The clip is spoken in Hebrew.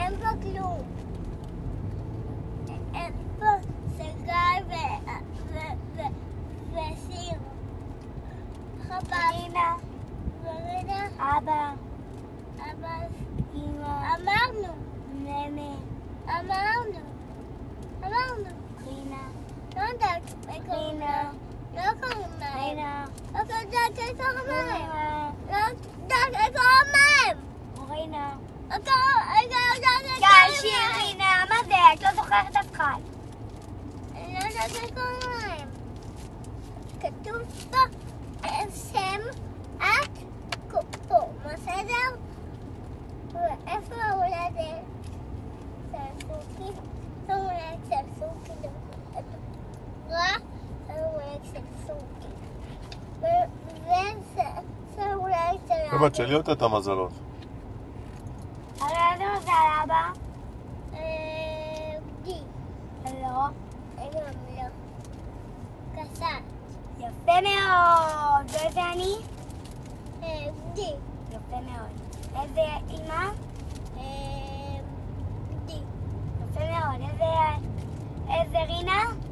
אין פה כלום. אין פה סגל וסיר. רינה, ורינה, אבא, אבל אמא, אמרנו, ממה, אמרנו. רינה, לא יודעת איך קוראים לה. לא קוראים לה. רינה, לא יודעת איך קוראים לה. רינה, לא יודעת איך קוראים להם. רינה. לא יודעת איך די, קוראים שיר, להם. רינה, מה זה? את לא זוכרת אף אחד. אני לא יודעת איך קוראים להם. כתוב פה שם את פה, בסדר? ואיפה ההולדת? סרסוקי? זה הולדת סרסוקי. זה הולדת סרסוקי. וזה הולדת של הבת שלי אותה המזלות. אבל איזה מזל, אבא? די. לא. גם לא. קסת. יפה מאוד. ואיזה אני? די. יפה מאוד. איזה אמא? די. יפה מאוד. איזה רינה?